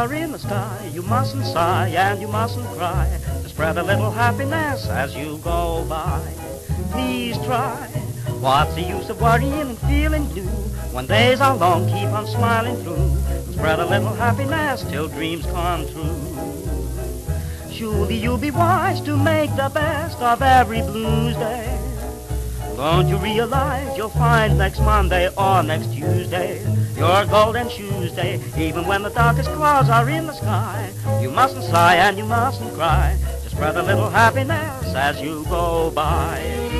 are in the sky. You mustn't sigh and you mustn't cry. To spread a little happiness as you go by. Please try. What's the use of worrying and feeling blue? When days are long, keep on smiling through. And spread a little happiness till dreams come true. Surely you'll be wise to make the best of every blues day. Don't you realize you'll find next Monday or next Tuesday your golden Tuesday, even when the darkest clouds are in the sky. You mustn't sigh and you mustn't cry. Just spread a little happiness as you go by.